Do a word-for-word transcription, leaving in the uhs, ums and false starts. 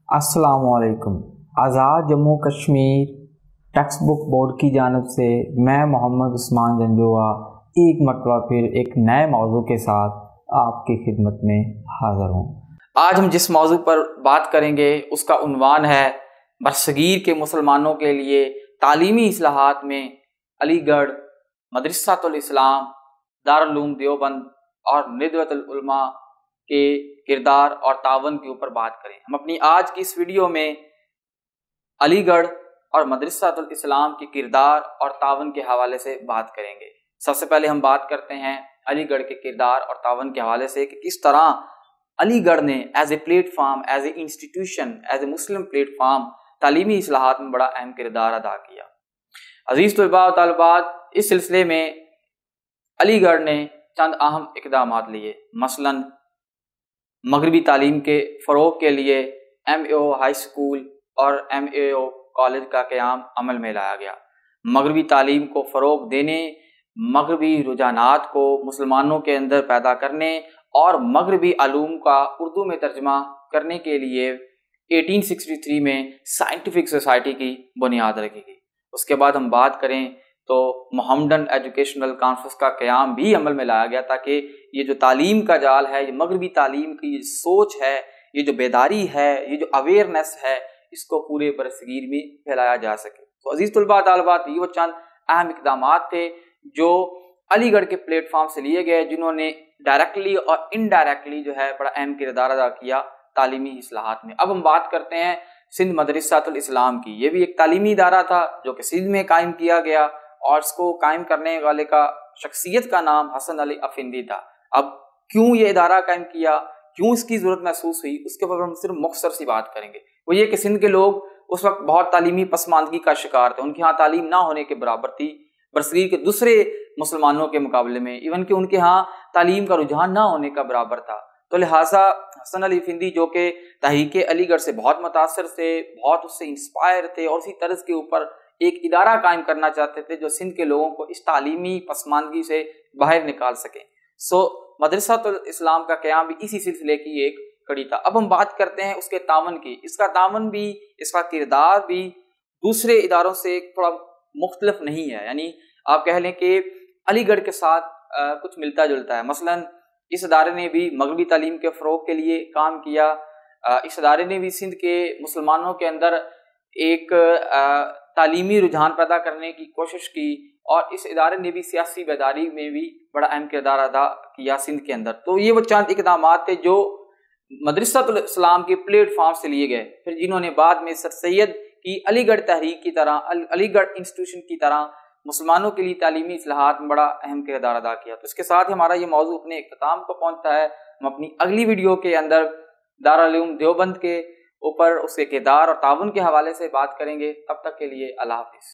السلام علیکم۔ Azad Jammu Kashmir text book board کی جانب سے میں محمد عثمان جنجوعہ ایک مرتبہ پھر ایک نئے موضوع کے ساتھ آپ کی خدمت میں حاضر ہوں۔ آج ہم جس موضوع پر بات کریں گے اس کا عنوان ہے برصغیر کے مسلمانوں کے لیے تعلیمی اصلاحات میں علی گڑھ، مدرسۃ الاسلام، دارالعلوم دیوبند اور ندوۃ العلماء کے کردار اور تعاون کے اوپر بات کریں۔ ہم اپنی آج کی اس ویڈیو میں علی گڑھ اور مدرسۃ الاسلام کے کردار اور تعاون کے حوالے سے بات کریں گے۔ سب سے پہلے ہم بات کرتے ہیں علی گڑھ کے کردار اور تعاون کے حوالے سے کہ کس طرح علی گڑھ نے as a platform, as a institution, as a Muslim platform تعلیمی اصلاحات میں بڑا اہم کردار ادا کیا۔ عزیز طلباء و طالبات، اس سلسلے میں علی گڑھ نے چند اہم اقدامات لیے۔ مثلاً مغربی تعلیم کے فروغ کے لیے M A O high school اور ایم اے او کالج کا قیام عمل میں لایا گیا۔ مغربی تعلیم کو فروغ دینے، مغربی رجحانات کو مسلمانوں کے اندر پیدا کرنے اور مغربی علوم کا اردو میں ترجمہ کرنے کے لیے اٹھارہ سو اڑسٹھ میں سائنٹیفک سوسائٹی کی بنیاد رکھی گئی۔ اس کے بعد ہم بات کریں تو محمدن ایجوکیشنل کانفرنس کا قیام بھی عمل میں لایا گیا تاکہ یہ جو تعلیم کا جال ہے، یہ مغربی تعلیم کی یہ سوچ ہے، یہ جو بیداری ہے، یہ جو اویئرنیس ہے، اس کو پورے برصغیر میں پھیلایا جا سکے۔ تو عزیز طلباء طالبات، یہ وہ چند اہم اقدامات تھے جو علی گڑھ کے پلیٹ فارم سے لیے گئے، جنہوں نے ڈائریکٹلی اور انڈائریکٹلی جو ہے بڑا اہم کردار ادا کیا تعلیمی اصلاحات میں۔ اب ہم بات کرتے ہیں سندھ مدرسۃ الاسلام کی۔ یہ بھی ایک تعلیمی ادارہ تھا جو کہ سندھ میں قائم کیا گیا، اور اس کو قائم کرنے والے کا شخصیت کا نام حسن علی افندی تھا۔ اب کیوں یہ ادارہ قائم کیا، کیوں اس کی ضرورت محسوس ہوئی، اس کے اوپر ہم صرف مختصر سی بات کریں گے۔ وہ یہ کہ سندھ کے لوگ اس وقت بہت تعلیمی پسماندگی کا شکار تھے، ان کے ہاں تعلیم نہ ہونے کے برابر تھی برصغیر کے دوسرے مسلمانوں کے مقابلے میں، ایون کہ ان کے ہاں تعلیم کا رجحان نہ ہونے کا برابر تھا۔ تو لہٰذا حسن علی افندی جو کہ تحریک علی گڑھ سے بہت متاثر تھے، بہت اس سے انسپائر تھے، اور اسی طرز کے اوپر ایک ادارہ قائم کرنا چاہتے تھے جو سندھ کے لوگوں کو اس تعلیمی پسماندگی سے باہر نکال سکیں۔ سو مدرسۃ الاسلام کا قیام بھی اسی سلسلے کی ایک کڑی تھا۔ اب ہم بات کرتے ہیں اس کے تعاون کی۔ اس کا تعاون بھی، اس کا کردار بھی دوسرے اداروں سے تھوڑا مختلف نہیں ہے، یعنی آپ کہہ لیں کہ علی گڑھ کے ساتھ کچھ ملتا جلتا ہے۔ مثلاً اس ادارے نے بھی مغربی تعلیم کے فروغ کے لیے کام کیا، اس ادارے نے بھی سندھ کے مسلمانوں کے اندر ایک تعلیمی رجحان پیدا کرنے کی کوشش کی، اور اس ادارے نے بھی سیاسی بیداری میں بھی بڑا اہم کردار ادا کیا سندھ کے اندر۔ تو یہ وہ چند اقدامات تھے جو مدرسۃ الاسلام کے پلیٹ فارم سے لیے گئے، پھر جنہوں نے بعد میں سر سید کی علی گڑھ تحریک کی طرح، علی گڑھ انسٹیٹیوشن کی طرح مسلمانوں کے لیے تعلیمی اصلاحات میں بڑا اہم کردار ادا کیا۔ تو اس کے ساتھ ہمارا یہ موضوع اپنے اختتام کو پہنچتا ہے۔ ہم اپنی اگلی ویڈیو کے اندر دارالعلوم دیوبند کے اوپر اس کے کردار اور تعاون کے حوالے سے بات کریں گے۔ تب تک کے لیے اللہ حافظ۔